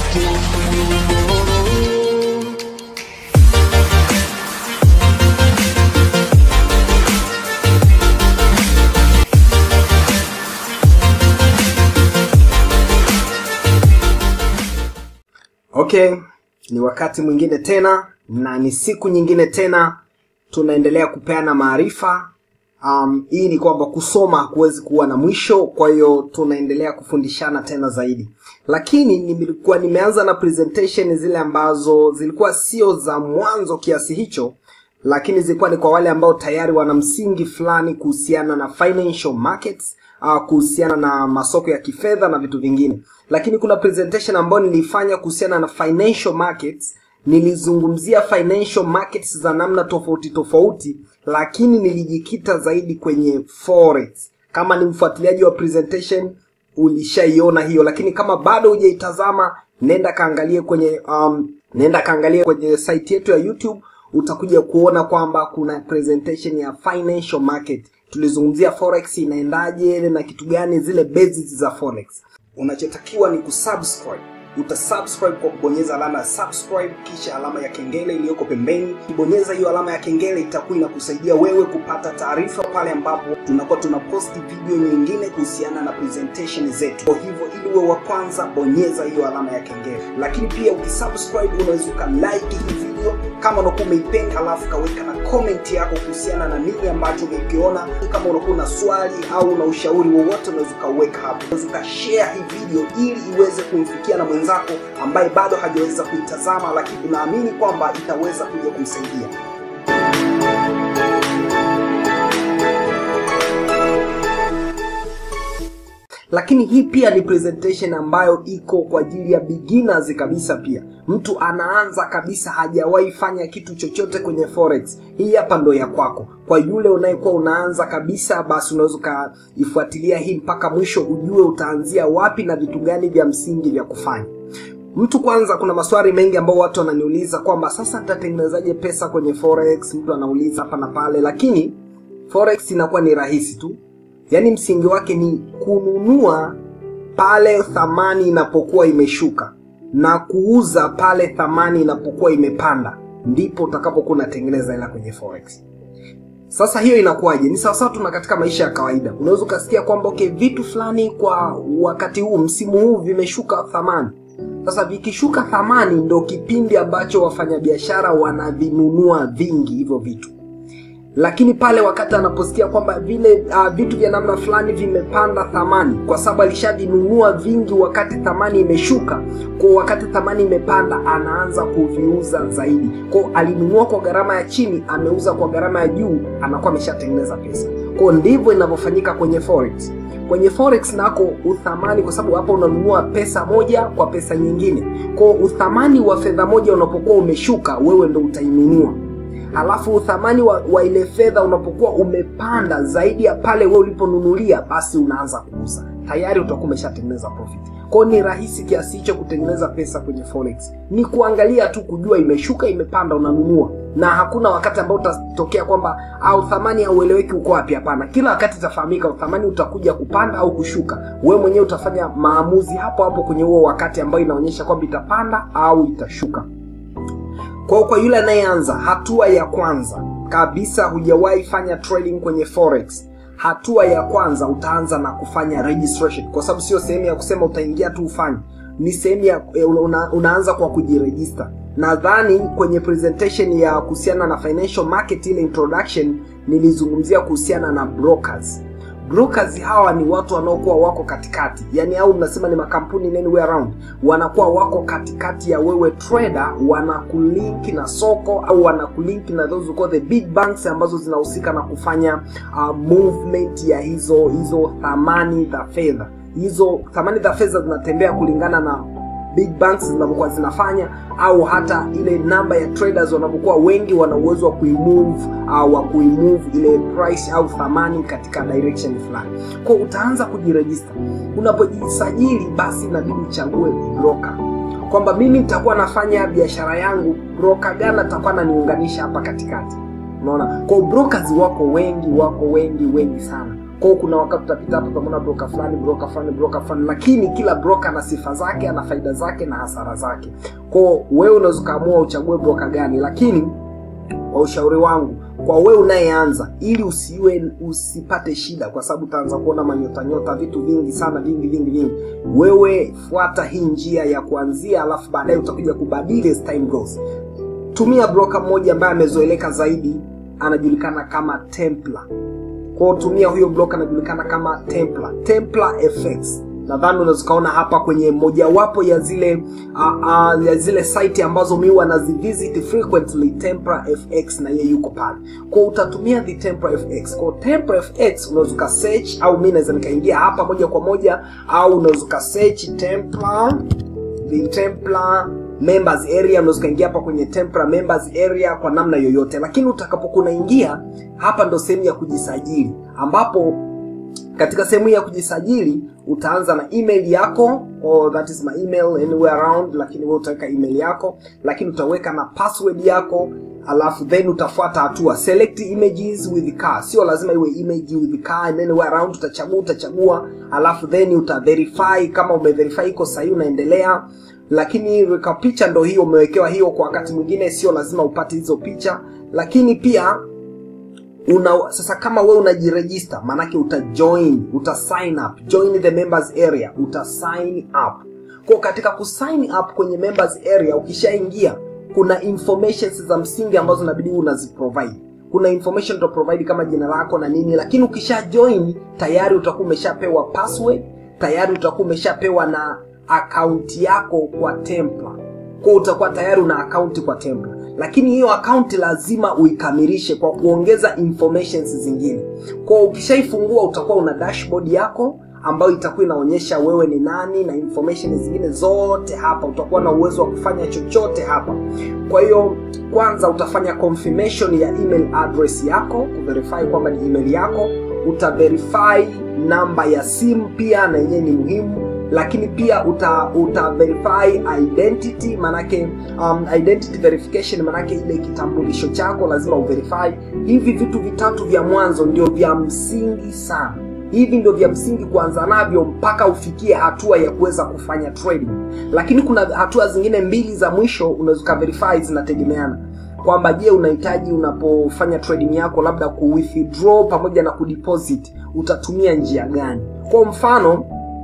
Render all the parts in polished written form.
Okay, ni wakati mwingine tena na ni siku nyingine tena tunaendelea kupeana maarifa. Hii ni kwamba kusoma hakuwezi kuwa na mwisho, kwa hiyo tunaendelea kufundishana tena zaidi. Lakini nilikuwa nimeanza na presentation zile ambazo zilikuwa sio za mwanzo kiasi hicho, lakini zilikuwa ni kwa wale ambao tayari wana msingi fulani kuhusiana na financial markets, kuhusiana na masoko ya kifedha na vitu vingine. Lakini kuna presentation ambayo nilifanya kuhusiana na financial markets. Nilizungumzia financial markets za namna tofauti tofauti, lakini nilijikita zaidi kwenye forex. Kama ni mfuatiliaji wa presentation ulishaiona hiyo, lakini kama bado hujaitazama nenda kaangalie kwenye site yetu ya YouTube, utakuja kuona kwamba kuna presentation ya financial market. Tulizungumzia forex inaendaje na kitu gani, zile basics za forex. Unachotakiwa ni kusubscribe. Utasubscribe kwa kubonyeza alama ya subscribe, kisha alama ya kengele iliyoko pembeni. Ukibonyeza hiyo alama ya kengele itakuwa inakusaidia wewe kupata taarifa pale ambapo tunakuwa tunapost video nyingine kuhusiana na presentation zetu. Kwa hivyo ili uwe wa kwanza, bonyeza hiyo alama ya kengele. Lakini pia ukisubscribe unaweza like hii video kama unakuwa umeipenda, alafu kaweka na comment yako kuhusiana na nini ambacho umekiona. Kama unakuwa na swali au na ushauri wowote unaweza kaweka hapo. Unaweza share hii video ili iweze kumfikia na mwenzako ambaye bado hajaweza kuitazama, lakini unaamini kwamba itaweza kuja kumsaidia. Lakini hii pia ni presentation ambayo iko kwa ajili ya beginners kabisa pia. Mtu anaanza kabisa, hajawahi fanya kitu chochote kwenye forex. Hii hapa ndo ya kwako. Kwa yule unayekuwa unaanza kabisa, basi unaweza kaifuatilia hii mpaka mwisho ujue utaanzia wapi na vitu gani vya msingi vya kufanya. Mtu kwanza, kuna maswali mengi ambao watu wananiuliza kwamba sasa nitatengenezaje pesa kwenye forex. Mtu anauliza hapa na pale, lakini forex inakuwa ni rahisi tu. Yaani msingi wake ni kununua pale thamani inapokuwa imeshuka na kuuza pale thamani inapokuwa imepanda, ndipo utakapokuwa unatengeneza hela kwenye forex. Sasa hiyo inakuwaje? Ni sawa tu na katika maisha ya kawaida. Unaweza ukasikia kwamba okay, vitu fulani kwa wakati huu, msimu huu vimeshuka thamani. Sasa vikishuka thamani ndo kipindi ambacho wafanyabiashara wanavinunua vingi hivyo vitu. Lakini pale wakati anaposikia kwamba vile vitu vya namna fulani vimepanda thamani, kwa sababu alishavinunua vingi wakati thamani imeshuka, kwa wakati thamani imepanda anaanza kuviuza zaidi. Kwa alinunua kwa gharama ya chini, ameuza kwa gharama ya juu, anakuwa ameshatengeneza pesa. Kwa ndivyo inavyofanyika kwenye forex. Kwenye forex nako uthamani, kwa sababu hapa unanunua pesa moja kwa pesa nyingine. Kwa uthamani wa fedha moja unapokuwa umeshuka, wewe ndo utainunua. Halafu uthamani wa ile fedha unapokuwa umepanda zaidi ya pale wewe uliponunulia, basi unaanza kuuza. Tayari utakuwa umeshatengeneza profit. Kwa ni rahisi kiasi hicho kutengeneza pesa kwenye forex. Ni kuangalia tu, kujua imeshuka imepanda unanunua. Na hakuna wakati ambao utatokea kwamba thamani haueleweki uko wapi. Hapana. Kila wakati itafahamika uthamani utakuja kupanda au kushuka. Wewe mwenyewe utafanya maamuzi hapo hapo kwenye huo wakati ambao inaonyesha kwamba itapanda au itashuka. Kwa yule anayeanza, hatua ya kwanza kabisa, hujawahi fanya trading kwenye forex, hatua ya kwanza utaanza na kufanya registration. Kwa sababu sio sehemu ya kusema utaingia tu ufanye, ni sehemu ya unaanza kwa kujiregister. Nadhani kwenye presentation ya kuhusiana na financial market, ile introduction, nilizungumzia kuhusiana na brokers. Brokers hawa ni watu wanaokuwa wako katikati, yani au mnasema ni makampuni anywhere around, wanakuwa wako katikati ya wewe trader, wanakulink na soko au wanakulink na those called the big banks ambazo zinahusika na kufanya movement ya hizo thamani za fedha. Hizo thamani za fedha zinatembea kulingana na big banks zinapokuwa zinafanya, au hata ile namba ya traders wanapokuwa wengi, wana uwezo wa kuimove ile price au thamani katika direction fulani. Kwa utaanza kujiregister. Unapojisajili, basi inabidi uchague broker, kwamba mimi nitakuwa nafanya biashara yangu, broker gani atakuwa ananiunganisha hapa katikati. Unaona? Kwa brokers wako wengi sana. Kwa kuna wakati utapita hapa utaona broker fulani, lakini kila broker ana sifa zake, ana faida zake na hasara zake. Kwa wewe unaweza kaamua uchague broker gani, lakini kwa ushauri wangu kwa wewe unayeanza, ili usipate shida, kwa sababu utaanza kuona manyota vitu vingi sana, vingi, wewe fuata hii njia ya kuanzia, alafu baadaye utakuja kubadili as time goes. Tumia broker mmoja ambaye amezoeleka zaidi, anajulikana kama Templar. Kwa tumia huyo broker, anajulikana kama Templar FX. Nadhani unaweza kaona hapa kwenye mojawapo ya zile site ambazo mimi wanazivisit frequently, Templar FX, na yeye yuko pale. Kwa utatumia the Templar FX. Kwa Templar FX unaweza ka search, au mimi naweza nikaingia hapa moja kwa moja, au unaweza ka search the Templar members area, unaweza kaingia hapa kwenye Templar members area kwa namna yoyote. Lakini utakapokuwa ingia hapa, ndo sehemu ya kujisajili, ambapo katika sehemu ya kujisajili utaanza na email yako, or that is my email anywhere around, lakini wewe utaweka email yako, lakini utaweka na password yako, alafu then utafuata hatua select images with car. Sio lazima iwe image with car, and anywhere around utachagua, alafu then utaverify. Kama umeverify iko sahihi unaendelea, lakini weka picha ndo hiyo umewekewa hiyo. Kwa wakati mwingine sio lazima upate hizo picha, lakini pia sasa kama wewe unajiregister, manake sign up, join the members area, sign up. Kwa katika kusign up kwenye members area, ukishaingia kuna informations za msingi ambazo inabidi unaziprovide. Kuna information to provide kama jina lako na nini, lakini ukisha join tayari utakuwa umeshapewa password, tayari utakuwa umeshapewa na account yako kwa Templar. Kwa utakuwa tayari una account kwa Templar, lakini hiyo account lazima uikamilishe kwa kuongeza informations zingine. Kwa ukishaifungua utakuwa una dashboard yako ambayo itakuwa inaonyesha wewe ni nani na information zingine zote hapa. Utakuwa na uwezo wa kufanya chochote hapa. Kwa hiyo kwanza utafanya confirmation ya email address yako, kuverify kwamba ni email yako. Utaverify namba ya simu pia, na yenyewe ni muhimu. Lakini pia verify identity, manake identity verification, manake ile kitambulisho chako lazima uverify. Hivi vitu vitatu vya mwanzo ndio vya msingi sana. Hivi ndio vya msingi kuanza navyo mpaka ufikie hatua ya kuweza kufanya trading. Lakini kuna hatua zingine mbili za mwisho unaweza verify, zinategemeana kwamba je, unahitaji unapofanya trading yako labda ku withdraw pamoja na kudeposit, utatumia njia gani? Kwa mfano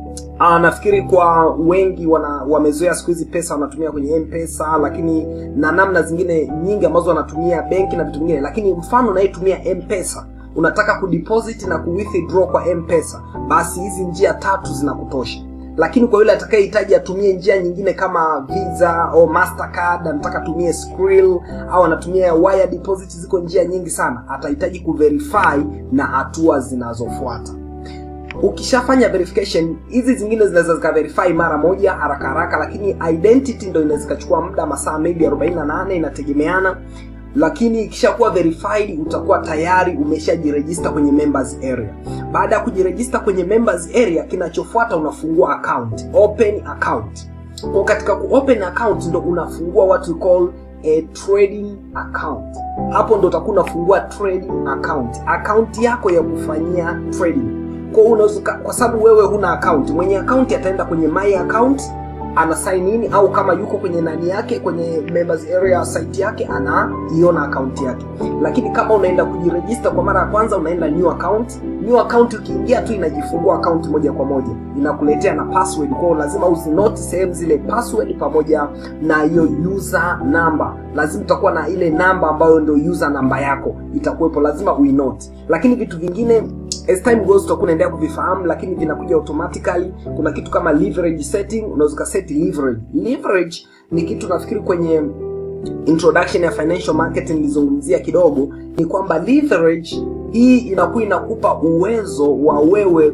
nafikiri kwa wengi wamezoea siku hizi pesa wanatumia kwenye M-Pesa, lakini na namna zingine nyingi ambazo wanatumia benki na vitu vingine. Lakini mfano unayetumia M-Pesa, unataka kudeposit na kuwithdraw kwa M-Pesa, basi hizi njia tatu zinakutosha. Lakini kwa yule atakayehitaji atumie njia nyingine kama Visa au Mastercard, anataka tumie Skrill au anatumia wire deposit, ziko njia nyingi sana, atahitaji kuverify na hatua zinazofuata. Ukishafanya verification, hizi zingine zinaweza zikaverify mara moja haraka, lakini identity ndio inaweza kuchukua muda, masaa maybe 48, inategemeana. Lakini ikishakuwa verified utakuwa tayari umeshajiregister kwenye members area. Baada ya kujiregister kwenye members area, kinachofuata unafungua account, open account. Kwa katika open account ndo unafungua what we call a trading account. Hapo ndo utakuwa unafungua trading account yako ya kufanyia trading. Kwa unaweza, kwa sababu wewe huna account, mwenye account ataenda kwenye my account, ana sign in, au kama yuko kwenye nani yake kwenye members area site yake anaiona account yake. Lakini kama unaenda kujiregister kwa mara ya kwanza, unaenda new account, ukiingia tu inajifungua account moja kwa moja, inakuletea na password. Kwa lazima usinote sehemu zile password pamoja na hiyo user number. Lazima utakuwa na ile namba ambayo ndio user number yako itakuwepo, lazima uinote. Lakini vitu vingine as time goes tutakuwa unaendelea kuvifahamu, lakini vinakuja automatically. Kuna kitu kama leverage setting, unaweza set leverage ni kitu nafikiri kwenye introduction ya financial market nilizungumzia kidogo, ni kwamba leverage hii inakupa uwezo wa wewe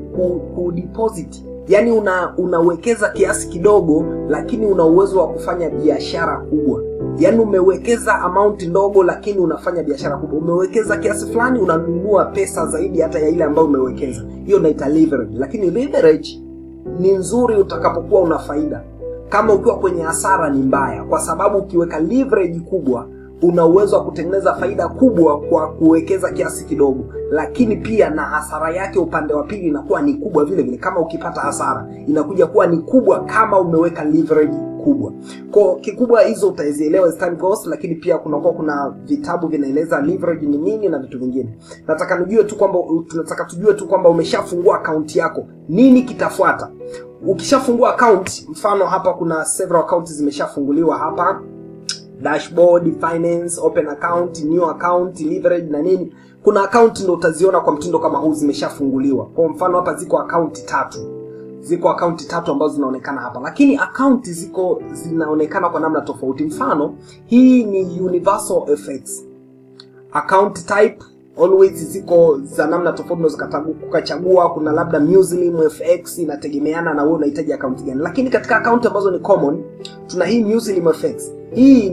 ku deposit. Yani unawekeza kiasi kidogo, lakini una uwezo wa kufanya biashara kubwa. Yani umewekeza amount ndogo, lakini unafanya biashara kubwa. Umewekeza kiasi fulani, unanunua pesa zaidi hata ya ile ambayo umewekeza. Hiyo inaitwa leverage. Lakini leverage ni nzuri utakapokuwa una faida. Kama ukiwa kwenye hasara ni mbaya, kwa sababu ukiweka leverage kubwa una uwezo wa kutengeneza faida kubwa kwa kuwekeza kiasi kidogo, lakini pia na hasara yake upande wa pili inakuwa ni kubwa vile vile. Kama ukipata hasara inakuja kuwa ni kubwa kama umeweka leverage kubwa. Kwa kikubwa hizo utazielewa as time goes, lakini pia kuna vitabu vinaeleza leverage ni nini na vitu vingine. Tunataka tujue tu kwamba umeshafungua account yako, nini kitafuata. Ukishafungua account, mfano hapa kuna several accounts zimeshafunguliwa hapa, dashboard, finance, open account, new account, leverage na nini. Kuna account ndio utaziona kwa mtindo kama huu zimeshafunguliwa. Kwa mfano hapa ziko account 3. Ziko account 3 ambazo zinaonekana hapa, lakini account zinaonekana kwa namna tofauti. Mfano hii ni Universal FX. Account type always ziko za namna tofauti, unaweza ukachagua. Kuna labda Muslim FX, inategemeana na wewe unahitaji account gani. Lakini katika account ambazo ni common, tuna hii Muslim FX. Hii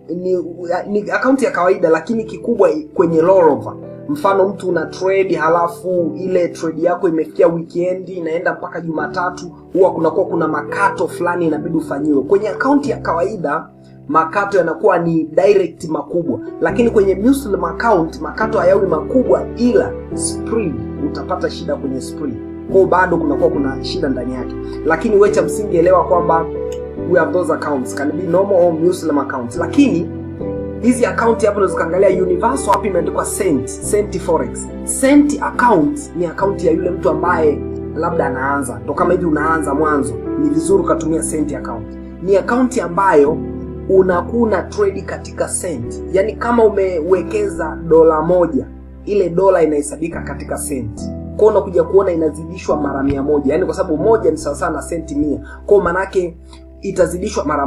ni account ya kawaida, lakini kikubwa kwenye rollover. Mfano mtu una trade, halafu ile trade yako imefikia weekend inaenda mpaka Jumatatu, huwa kuna makato fulani inabidi ufanyiwe. Kwenye account ya kawaida makato yanakuwa ni direct makubwa, lakini kwenye Muslim account makato hayawi makubwa, ila spread utapata shida kwenye spread. Kwa bado kuna shida ndani yake. Lakini wewe cha msingi elewa kwamba we have those accounts can be normal or Muslim accounts. Lakini hizi account hapo unaweza kaangalia Universal, hapa imeandikwa Cent Forex. Cent account ni account ya yule mtu ambaye labda anaanza. Ndio kama hivi unaanza mwanzo, ni vizuri kutumia Cent account. Ni account ambayo unakuna trade katika cent. Yaani kama umewekeza $1, ile dola inahesabika katika cent. Kwa unakuja kuona inazidishwa mara 100. Yaani kwa sababu moja ni sawa na senti 100. Kwa maana yake itazidishwa mara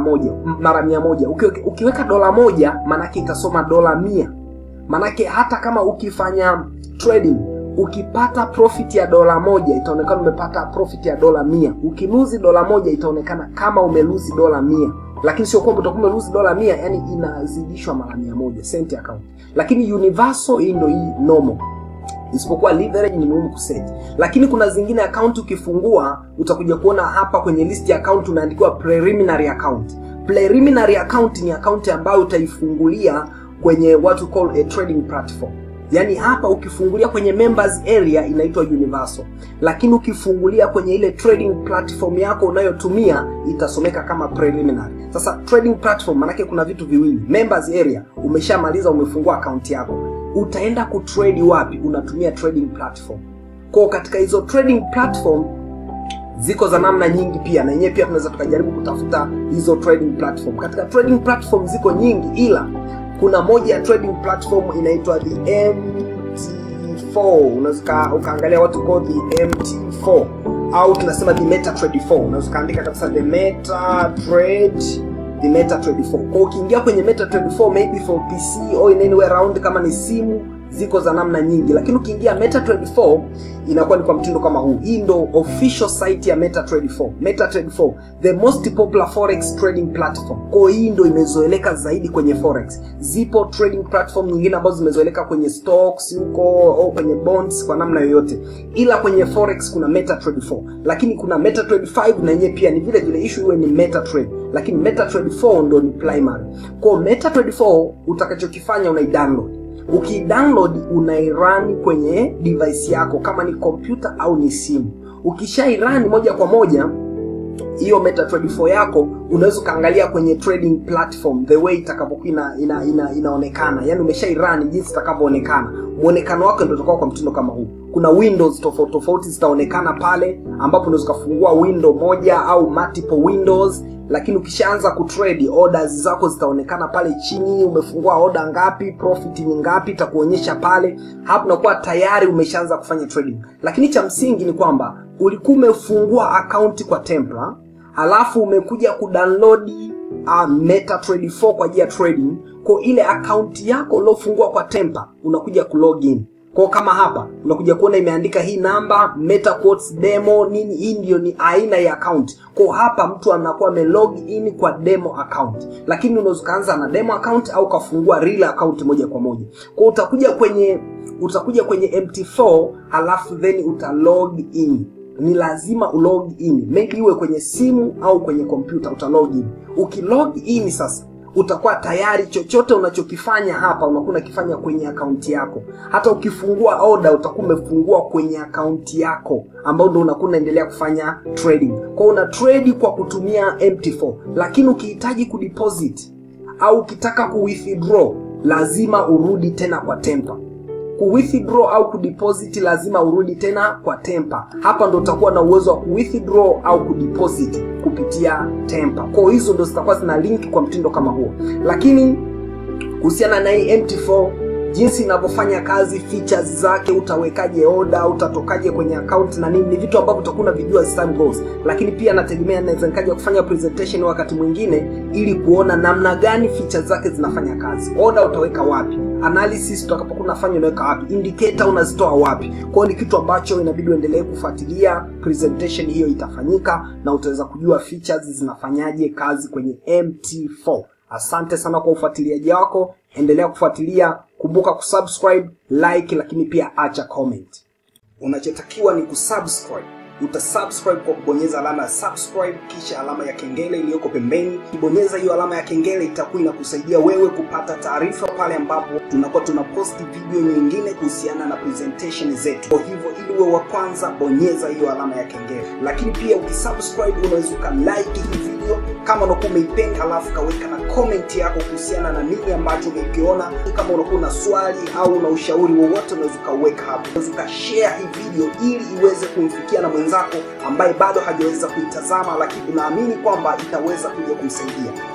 100. Ukiweka $1, maana yake itasoma $100. Maana yake hata kama ukifanya trading ukipata profit ya $1 itaonekana umepata profit ya $100. Ukiluzi $1 itaonekana kama umeluzi $100. Lakini sio kwamba utakuwa umeluzi $100, yani inazidishwa mara 100 cent account. Lakini Universal hii ndio hii normal. Isipokuwa leverage ni muhimu kuset. Lakini kuna zingine account ukifungua utakuja kuona hapa kwenye list ya account umeandikiwa preliminary account. Preliminary account ni account ambayo utaifungulia kwenye what we call a trading platform. Yaani hapa ukifungulia kwenye members area inaitwa Universal. Lakini ukifungulia kwenye ile trading platform yako unayotumia itasomeka kama preliminary. Sasa trading platform manake kuna vitu viwili. Members area umeshamaliza, umefungua account yako. Utaenda kutrade wapi? Unatumia trading platform. Kwa katika hizo trading platform ziko za namna nyingi pia, na yenyewe pia tunaweza tukajaribu kutafuta hizo trading platform. Katika trading platform ziko nyingi, ila kuna moja ya trading platform inaitwa the MT4. Unaweza ukaangalia watu call the MT4 au tunasema the MetaTrader 4. Unaweza kaandika kabisa the MetaTrader 4. Kwa ukiingia kwenye MetaTrader 4 maybe for PC or in anywhere around, kama ni simu ziko za namna nyingi, lakini ukiingia MetaTrader 4 inakuwa ni kwa mtindo kama huu. Hii ndo official site ya MetaTrader 4. MetaTrader 4, the most popular forex trading platform. Kwa hii ndo imezoeleka zaidi kwenye forex. Zipo trading platform nyingine ambazo zimezoeleka kwenye stocks huko au kwenye bonds kwa namna yoyote, ila kwenye forex kuna MetaTrader 4. Lakini kuna MetaTrader 5 na yenyewe pia ni vile vile, issue iwe ni MetaTrader, lakini MetaTrader 4 ndo ni primary. Kwa MetaTrader 4 utakachokifanya unaidownload. Ukidownload unairun kwenye device yako kama ni computer au ni simu. Ukishairun moja kwa moja hiyo MetaTrader 4 yako, unaweza kaangalia kwenye trading platform the way itakavyokuwa inaonekana. Yaani umeshairun jinsi itakavyoonekana. Muonekano wake ndio utakuwa kwa mtindo kama huu. Kuna windows tofauti zitaonekana pale, ambapo unaweza kufungua window moja au multiple windows. Lakini ukishaanza kutrade, orders zako zitaonekana pale chini. Umefungua order ngapi, profit ni ngapi, itakuonyesha pale. Hapo unakuwa tayari umeshaanza kufanya trading. Lakini cha msingi ni kwamba ulikuwa umefungua account kwa Templar, halafu umekuja kudownload MetaTrader 4 kwa ajili ya trading. Kwa ile account yako uliofungua kwa Templar unakuja kulogin. Kwa kama hapa unakuja kuona imeandika hii namba MetaQuotes demo nini, hii ndio ni aina ya account. Kwa hapa mtu anakuwa amelog in kwa demo account. Lakini unaweza kuanza na demo account au kafungua real account moja kwa moja. Kwa utakuja kwenye MT4 halafu then utalog in. Ni lazima ulog in. Maybe iwe kwenye simu au kwenye computer utalog in. Ukilog in sasa utakuwa tayari chochote unachokifanya hapa unakuwa unakifanya kwenye akaunti yako. Hata ukifungua order utakuwa umefungua kwenye akaunti yako ambao ndio unakuwa unaendelea kufanya trading. Kwa una trade kwa kutumia MT4, lakini ukihitaji kudeposit au ukitaka kuwithdraw lazima urudi tena kwa Tempa. Kuwithdraw au kudeposit lazima urudi tena kwa Tempa. Hapa ndo utakuwa na uwezo wa kuwithdraw au kudeposit kupitia Tempa. Kwa hizo ndo zitakuwa zina link kwa mtindo kama huo. Lakini kuhusiana na hii MT4, jinsi inavyofanya kazi, features zake, utawekaje order, utatokaje kwenye account na nini, ni vitu ambavyo utakuwa unavijua as time goes. Lakini pia nategemea naweza nikaja kufanya presentation wakati mwingine ili kuona namna gani features zake zinafanya kazi. Order utaweka wapi? Analysis utakapokuwa unafanya unaweka wapi? Indicator unazitoa wapi? Kwa hiyo ni kitu ambacho inabidi uendelee kufuatilia. Presentation hiyo itafanyika na utaweza kujua features zinafanyaje kazi kwenye MT4. Asante sana kwa ufuatiliaji wako. Endelea kufuatilia, kumbuka kusubscribe, like, lakini pia acha comment. Unachotakiwa ni kusubscribe. Utasubscribe kwa kubonyeza alama ya subscribe kisha alama ya kengele iliyoko pembeni. Ukibonyeza hiyo alama ya kengele itakuwa inakusaidia wewe kupata taarifa pale ambapo tunakuwa tunapost video nyingine kuhusiana na presentation zetu. Kwa hivyo ili uwe wa kwanza, bonyeza hiyo alama ya kengele. Lakini pia ukisubscribe unaweza like hii video kama unakuwa umeipenda, alafu kaweka na comment yako kuhusiana na nini ambacho umekiona. Kama unakuwa na swali au na ushauri wowote unaweza kaweka hapo. Unaweza share hii video ili iweze kumfikia na mwenzako ambaye bado hajaweza kuitazama, lakini unaamini kwamba itaweza kuja kumsaidia.